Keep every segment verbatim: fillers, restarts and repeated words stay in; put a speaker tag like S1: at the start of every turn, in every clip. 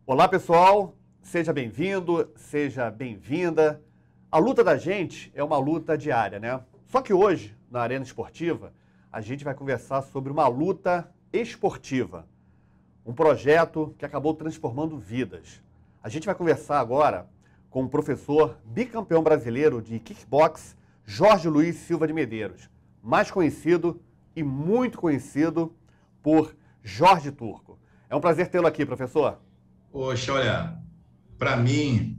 S1: Olá, pessoal. Seja bem-vindo, seja bem-vinda. A luta da gente é uma luta diária, né? Só que hoje, na Arena Esportiva, a gente vai conversar sobre uma luta esportiva. Um projeto que acabou transformando vidas. A gente vai conversar agora com o professor bicampeão brasileiro de kickbox, Jorge Luiz Silva de Medeiros, mais conhecido e muito conhecido por Jorge Turco. É um prazer tê-lo aqui, professor.
S2: Poxa, olha, para mim,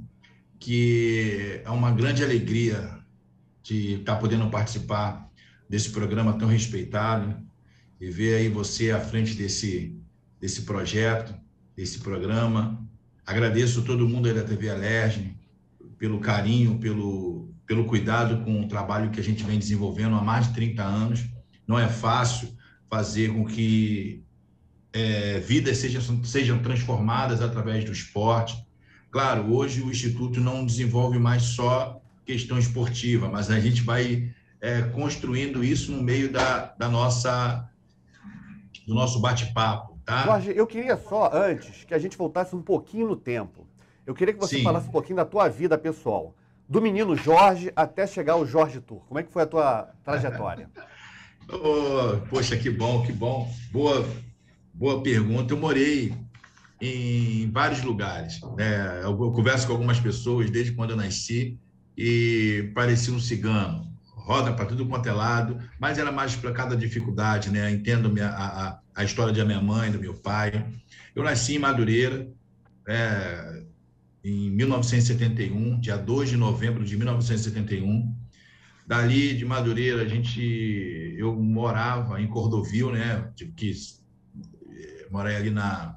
S2: que é uma grande alegria de estar podendo participar desse programa tão respeitado e ver aí você à frente desse, desse projeto, desse programa. Agradeço a todo mundo aí da T V Alerj pelo carinho, pelo, pelo cuidado com o trabalho que a gente vem desenvolvendo há mais de trinta anos. Não é fácil fazer com que É, vidas sejam, sejam transformadas através do esporte. Claro, hoje o Instituto não desenvolve mais só questão esportiva, mas a gente vai é, construindo isso no meio da, da nossa, do nosso bate-papo, tá?
S1: Jorge, eu queria só, antes, que a gente voltasse um pouquinho no tempo. Eu queria que você
S2: Sim.
S1: falasse um pouquinho da tua vida pessoal. Do menino Jorge até chegar ao Jorge Turco. Como é que foi a tua trajetória?
S2: Oh, poxa, que bom, que bom. Boa, boa pergunta. Eu morei em vários lugares, né? Eu converso com algumas pessoas desde quando eu nasci e parecia um cigano, roda para tudo quanto é lado, mas era mais por causa da dificuldade, né? Entendo minha, a, a história da minha mãe, do meu pai. Eu nasci em Madureira, é, em mil novecentos e setenta e um, dia dois de novembro de mil novecentos e setenta e um. Dali de Madureira, a gente, eu morava em Cordovil, né? Tive que morar ali na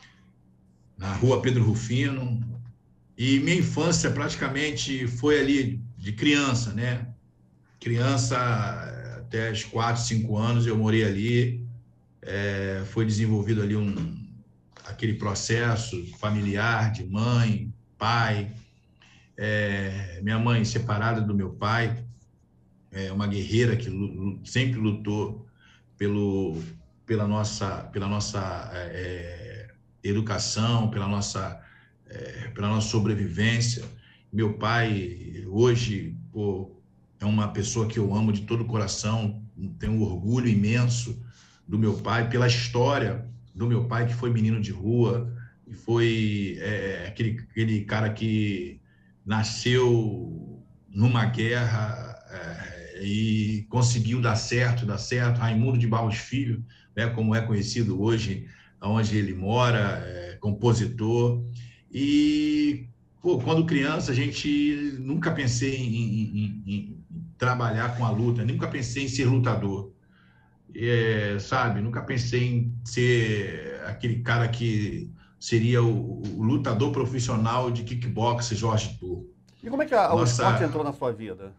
S2: na rua Pedro Rufino, e minha infância praticamente foi ali de criança, né? Criança até os quatro, cinco anos eu morei ali, é, foi desenvolvido ali um, aquele processo familiar de mãe, pai, é, minha mãe separada do meu pai, é uma guerreira que sempre lutou pelo, pela nossa, pela nossa é, educação, pela nossa É, pela nossa sobrevivência. Meu pai, hoje, pô, é uma pessoa que eu amo de todo o coração, tenho um orgulho imenso do meu pai, pela história do meu pai, que foi menino de rua, e foi é, aquele, aquele cara que nasceu numa guerra é, e conseguiu dar certo, dar certo, Raimundo de Barros Filho, né, como é conhecido hoje, onde ele mora, é, compositor. E, pô, quando criança, a gente nunca pensei em, em, em, em trabalhar com a luta, nunca pensei em ser lutador, é, sabe? Nunca pensei em ser aquele cara que seria o, o lutador profissional de kickbox, Jorge Turco.
S1: E como é que a, o esporte entrou
S2: Nossa,
S1: na sua vida?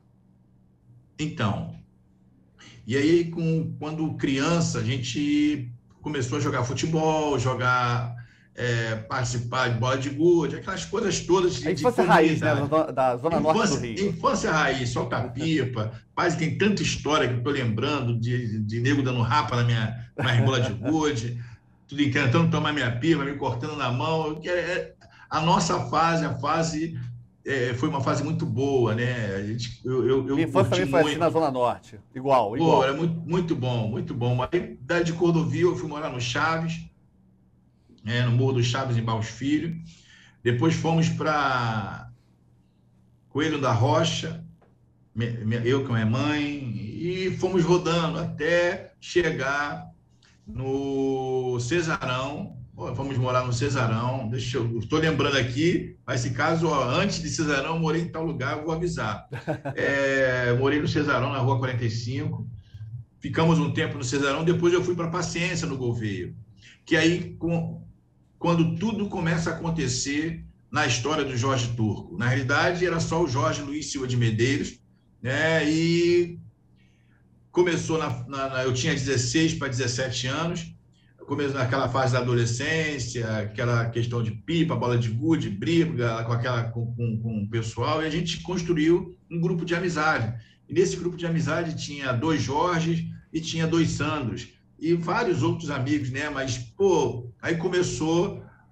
S2: então, e aí, com, quando criança, a gente começou a jogar futebol, jogar, é, participar de bola de gude, aquelas coisas todas
S1: A
S2: de, de
S1: infância raiz, né, da
S2: comunidade.
S1: zona, da zona norte do
S2: Infância,
S1: Rio.
S2: infância raiz, solta pipa, quase tem tanta história que eu estou lembrando de, de nego dando rapa na minha, na bola de gude, tudo tentando tomar minha pipa, me cortando na mão. É, a nossa fase, a fase é, foi uma fase muito boa, né? A gente, eu, eu,
S1: Minha
S2: eu
S1: infância
S2: curti
S1: também foi assim na
S2: muito.
S1: zona norte. Igual,
S2: Pô, era
S1: igual.
S2: muito, muito bom, muito bom. Aí, daí de Cordovil, eu fui morar no Chaves, né, no Morro dos Chaves, em Barros Filho. Depois fomos para Coelho da Rocha, eu com a minha mãe, e fomos rodando até chegar no Cesarão. Fomos morar no Cesarão. Deixa eu, estou lembrando aqui, mas se caso, ó, antes de Cesarão, eu morei em tal lugar, eu vou avisar. É, morei no Cesarão, na rua quarenta e cinco. Ficamos um tempo no Cesarão, depois eu fui para Paciência, no Gouveia. Que aí, com, quando tudo começa a acontecer na história do Jorge Turco. Na realidade, era só o Jorge Luiz Silva de Medeiros, né? E começou, na, na, eu tinha dezesseis para dezessete anos, começou naquela fase da adolescência, aquela questão de pipa, bola de gude, briga com, aquela, com, com, com o pessoal, e a gente construiu um grupo de amizade. E nesse grupo de amizade tinha dois Jorges e tinha dois Sandros, e vários outros amigos, né? Mas, pô, aí começou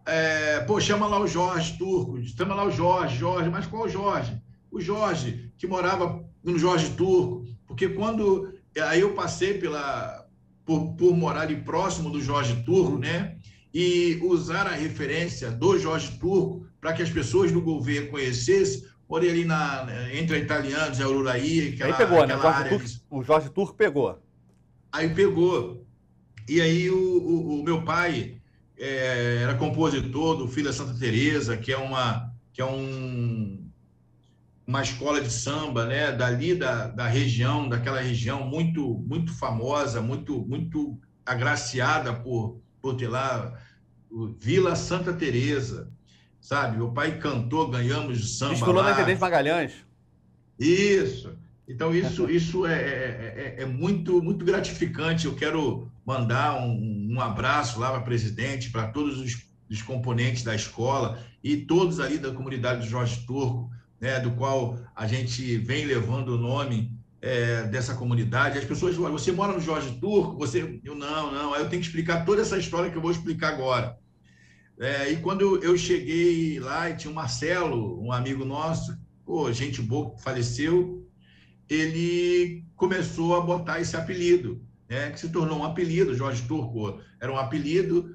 S2: É, pô, chama lá o Jorge Turco, chama lá o Jorge, Jorge, mas qual o Jorge? O Jorge, que morava no Jorge Turco, porque quando aí eu passei pela, por, por morar ali próximo do Jorge Turco,
S1: Uhum.
S2: né? E usar a referência do Jorge Turco para que as pessoas do Gouveia conhecessem, morei ali na, entre a Italianos e a Ururaí,
S1: Aí
S2: aquela,
S1: pegou, né? O
S2: aquela
S1: Jorge
S2: área
S1: Turco,
S2: ali.
S1: o Jorge Turco pegou.
S2: Aí pegou. E aí o, o, o meu pai é, era compositor do Filho da Santa Teresa, que é uma que é um, uma escola de samba, né, dali da, da região, daquela região muito muito famosa, muito muito agraciada por por ter lá o Vila Santa Teresa, sabe? Meu pai cantou, ganhamos o samba
S1: Desfilou na
S2: lá.
S1: Intendente Magalhães.
S2: Isso. Então, isso, isso é, é, é, é muito, muito gratificante. Eu quero mandar um, um abraço lá para a presidente, para todos os, os componentes da escola e todos ali da comunidade do Jorge Turco, né, do qual a gente vem levando o nome é, dessa comunidade. As pessoas falam, você mora no Jorge Turco? Você... Eu, não, não. Aí eu tenho que explicar toda essa história que eu vou explicar agora. É, e quando eu cheguei lá, e tinha o Marcelo, um amigo nosso, pô, gente boa, faleceu, ele começou a botar esse apelido, né, que se tornou um apelido. Jorge Turco era um apelido,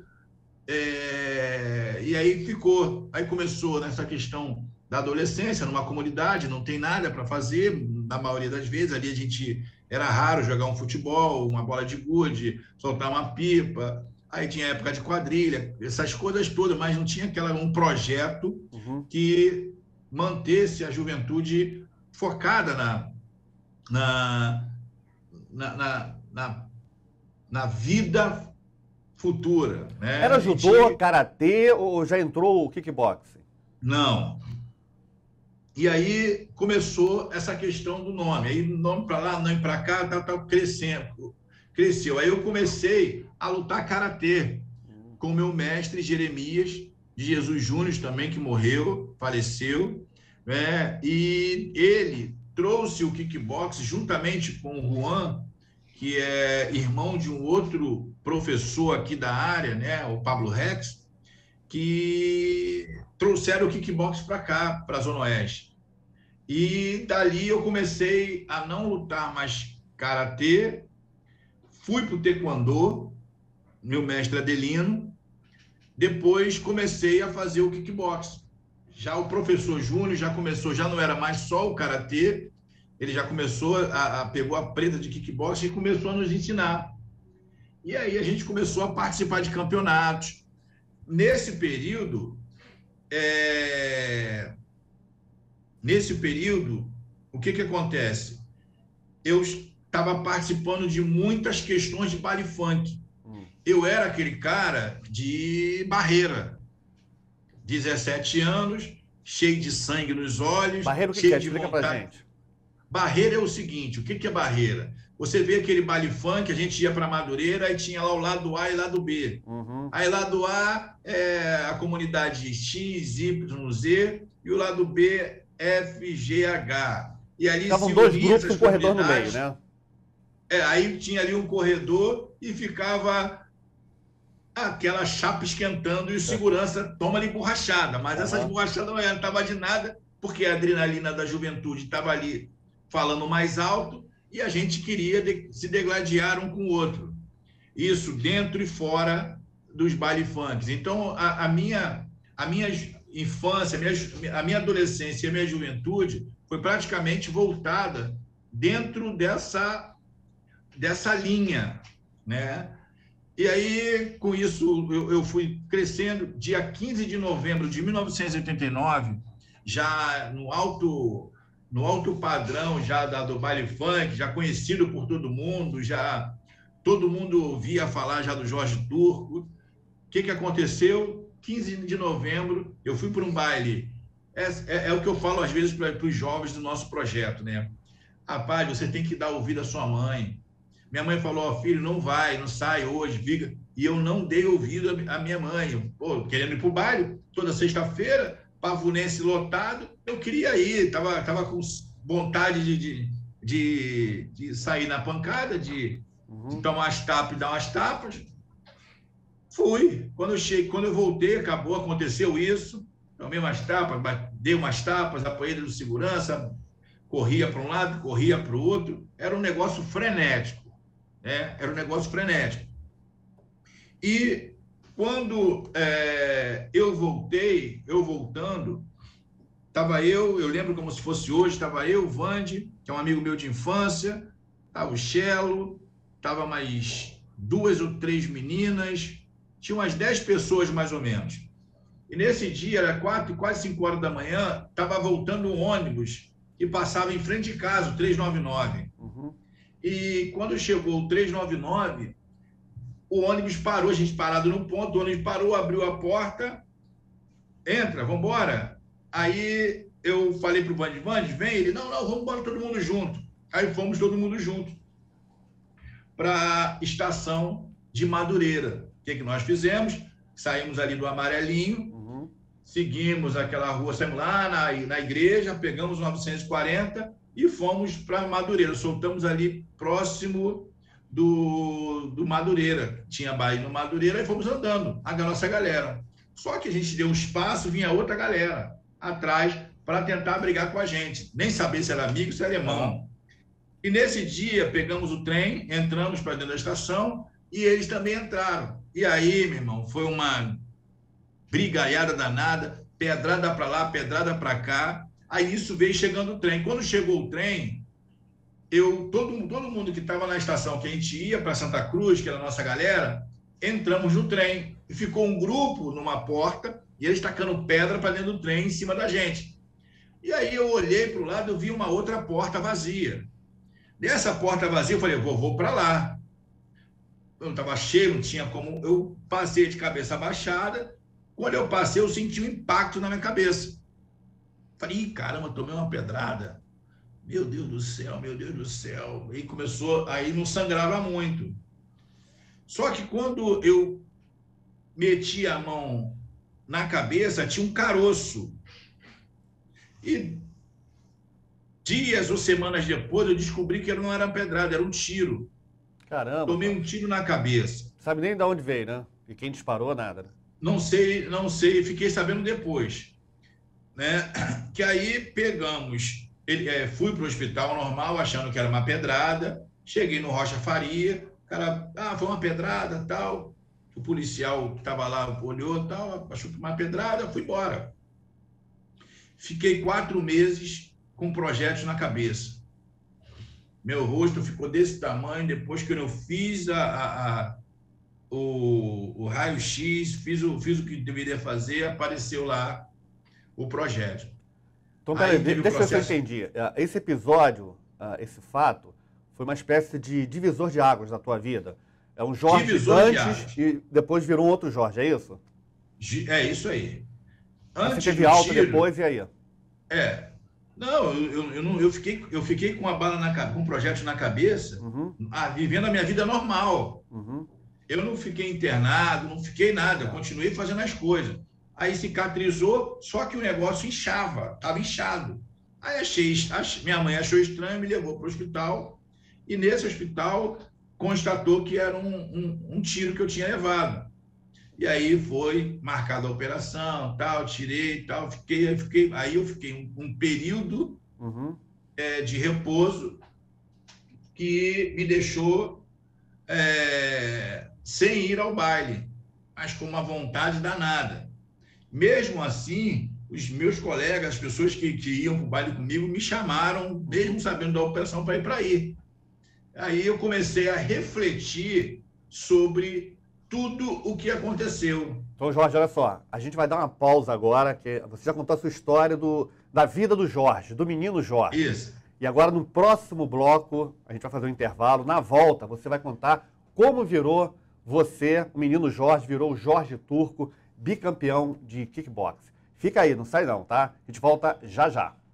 S2: é, e aí ficou. Aí começou nessa questão da adolescência, numa comunidade, não tem nada para fazer, na maioria das vezes, ali a gente era raro jogar um futebol, uma bola de gude, soltar uma pipa. Aí tinha época de quadrilha, essas coisas todas, mas não tinha aquela, um projeto
S1: Uhum.
S2: que mantesse a juventude focada na, na, na, na, na, na vida futura, né?
S1: Era
S2: A
S1: judô,
S2: gente,
S1: karatê ou já entrou o kickboxing?
S2: não. E aí começou essa questão do nome. Aí nome para lá, nome para cá, tá, tá crescendo. Cresceu. Aí eu comecei a lutar karatê com o meu mestre Jeremias de Jesus Júnior também, que morreu, faleceu, né? E ele trouxe o kickbox juntamente com o Juan, que é irmão de um outro professor aqui da área, né? O Pablo Rex, que trouxeram o kickbox para cá, para a Zona Oeste. E dali eu comecei a não lutar mais karatê, fui para o taekwondo, meu mestre Adelino. Depois comecei a fazer o kickbox. Já o professor Júnior já começou, já não era mais só o karatê, ele já começou a, a pegou a preta de kickbox e começou a nos ensinar. E aí a gente começou a participar de campeonatos. Nesse período, é... nesse período, o que que acontece? Eu estava participando de muitas questões de baile funk.
S1: Hum.
S2: Eu era aquele cara de barreira, dezessete anos, cheio de sangue nos olhos,
S1: Barreiro, o que que é?
S2: cheio de
S1: Explica pra
S2: vontade.
S1: gente.
S2: Barreira é o seguinte, o que que é barreira? Você vê aquele baile funk, a gente ia para Madureira e tinha lá o lado A e lado B.
S1: Uhum.
S2: Aí lado A é a comunidade X, Y, Z e o lado B F, G, H. E ali
S1: Ficavam
S2: se
S1: dois
S2: unia
S1: grupos com
S2: essas
S1: um corredor no meio,
S2: comunidades.
S1: né?
S2: É, aí tinha ali um corredor e ficava aquela chapa esquentando e o segurança toma ali borrachada, mas essas
S1: Aham.
S2: borrachadas não estavam de nada, porque a adrenalina da juventude estava ali falando mais alto e a gente queria de, se degladiar um com o outro. Isso dentro e fora dos baile funks. Então, a, a, minha, a minha infância, a minha, a minha adolescência e a minha juventude foi praticamente voltada dentro dessa, dessa linha, né? E aí, com isso, eu, eu fui crescendo. Dia quinze de novembro de mil novecentos e oitenta e nove, já no alto, no alto padrão já da, do baile funk, já conhecido por todo mundo, já todo mundo ouvia falar já do Jorge Turco. O que, que aconteceu? quinze de novembro, eu fui para um baile. É, é, é o que eu falo às vezes para os jovens do nosso projeto, né? Rapaz, você tem que dar ouvido à sua mãe. Minha mãe falou, oh, filho, não vai, não sai hoje, fica. E eu não dei ouvido à minha mãe. Pô, querendo ir para o baile, toda sexta-feira, Pavunense lotado, eu queria ir, estava tava com vontade de, de, de, de sair na pancada, de, uhum. de tomar as tapas e dar umas tapas. Fui. Quando eu cheguei, quando eu voltei, acabou, aconteceu isso. Tomei umas tapas, dei umas tapas, apoiei do segurança, corria para um lado, corria para o outro. Era um negócio frenético, né? Era um negócio frenético. E quando é, eu voltei, eu voltando, estava eu, eu lembro como se fosse hoje, estava eu, o Vande, que é um amigo meu de infância, estava o Chelo, estava mais duas ou três meninas, tinha umas dez pessoas mais ou menos. E nesse dia, era quatro, quase cinco horas da manhã, estava voltando um ônibus que passava em frente de casa, o trezentos e noventa e nove. Uhum. E quando chegou o trezentos e noventa e nove, o ônibus parou, a gente parado no ponto, o ônibus parou, abriu a porta, entra, vamos embora. Aí eu falei para o Vande, Vande, vem, ele, não, não, vamos embora todo mundo junto. Aí fomos todo mundo junto para a estação de Madureira. O que, que nós fizemos? Saímos ali do Amarelinho, uhum. Seguimos aquela rua, saímos lá na, na igreja, pegamos o novecentos e quarenta e fomos para Madureira. Soltamos ali próximo do, do Madureira. Tinha baile no Madureira e fomos andando, a nossa galera. Só que a gente deu um espaço, vinha outra galera atrás para tentar brigar com a gente. Nem saber se era amigo, se era irmão. E nesse dia, pegamos o trem, entramos para dentro da estação e eles também entraram. E aí, meu irmão, foi uma brigaiada danada, pedrada para lá, pedrada para cá. Aí isso veio chegando o trem. Quando chegou o trem, eu, todo, todo mundo que estava na estação, que a gente ia para Santa Cruz, que era a nossa galera, entramos no trem. E ficou um grupo numa porta e eles tacando pedra para dentro do trem em cima da gente. E aí eu olhei para o lado, eu vi uma outra porta vazia. Dessa porta vazia, eu falei, vou, vou para lá. Eu não estava cheio, não tinha como... Eu passei de cabeça baixada. Quando eu passei, eu senti um impacto na minha cabeça. Falei, ih, caramba, tomei uma pedrada. Meu Deus do céu, meu Deus do céu. E começou... Aí não sangrava muito. Só que quando eu meti a mão na cabeça, tinha um caroço. E dias ou semanas depois, eu descobri que não era pedrada, era um tiro.
S1: Caramba.
S2: Tomei um tiro na cabeça.
S1: Sabe nem de onde veio, né? E quem disparou, nada. Né?
S2: Não sei, não sei, fiquei sabendo depois. Né? Que aí pegamos, ele, é, fui para o hospital normal, achando que era uma pedrada, cheguei no Rocha Faria, o cara, ah, foi uma pedrada, tal. O policial que estava lá olhou, tal, achou que uma pedrada, fui embora. Fiquei quatro meses com projetos na cabeça. Meu rosto ficou desse tamanho, depois que eu fiz a, a, a, o, o raio-x, fiz o, fiz o que deveria fazer, apareceu lá o projeto.
S1: Então, peraí, deixa eu ver se eu entendi. Esse episódio, esse fato, foi uma espécie de divisor de águas na tua vida. É um Jorge divisor antes de e depois virou um outro Jorge, é isso?
S2: É isso aí. Antes
S1: Você teve alta tiro, depois, e aí?
S2: É. Não, eu, eu, não, eu, fiquei, eu fiquei com uma bala na com um projeto na cabeça, uhum. ah, vivendo a minha vida normal. Uhum. Eu não fiquei internado, não fiquei nada, eu continuei fazendo as coisas. Aí cicatrizou, só que o negócio inchava, estava inchado. Aí achei, achei, minha mãe achou estranho, me levou para o hospital, e nesse hospital constatou que era um, um, um tiro que eu tinha levado. E aí foi marcada a operação, tal, tirei, tal, fiquei, fiquei, aí eu fiquei um, um período uhum. é, de repouso que me deixou é, sem ir ao baile, mas com uma vontade danada. Mesmo assim, os meus colegas, as pessoas que, que iam para o baile comigo, me chamaram, mesmo sabendo da operação, para ir para aí. Aí eu comecei a refletir sobre tudo o que aconteceu.
S1: Então, Jorge, olha só, a gente vai dar uma pausa agora, que você já contou a sua história do, da vida do Jorge, do menino Jorge.
S2: Isso.
S1: E agora, no próximo bloco, a gente vai fazer um intervalo. Na volta, você vai contar como virou você, o menino Jorge, virou o Jorge Turco, bicampeão de kickboxing. Fica aí, não sai não, tá? A gente volta já já.